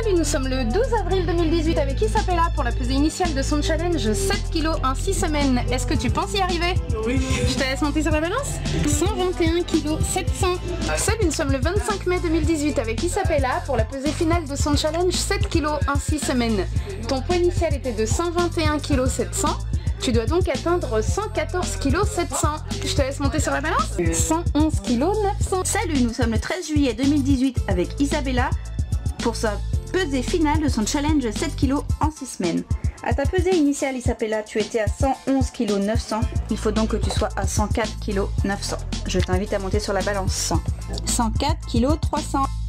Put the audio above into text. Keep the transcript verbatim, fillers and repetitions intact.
Salut, nous sommes le douze avril deux mille dix-huit avec Isabella pour la pesée initiale de son challenge sept kilos en six semaines. Est-ce que tu penses y arriver? Oui. Je te laisse monter sur la balance. cent vingt et un kilos sept cents. Salut, nous sommes le vingt-cinq mai deux mille dix-huit avec Isabella pour la pesée finale de son challenge sept kilos en six semaines. Ton poids initial était de cent vingt et un kilos sept cents. Tu dois donc atteindre cent quatorze kilos sept cents. Je te laisse monter sur la balance. cent onze kilos neuf cents. Salut, nous sommes le treize juillet deux mille dix-huit avec Isabella pour sa pesée finale de son challenge sept kilos en six semaines. À ta pesée initiale, Isabella, tu étais à cent onze kilos neuf cents. Il faut donc que tu sois à cent quatre kilos neuf cents. Je t'invite à monter sur la balance. cent quatre kilos trois cents.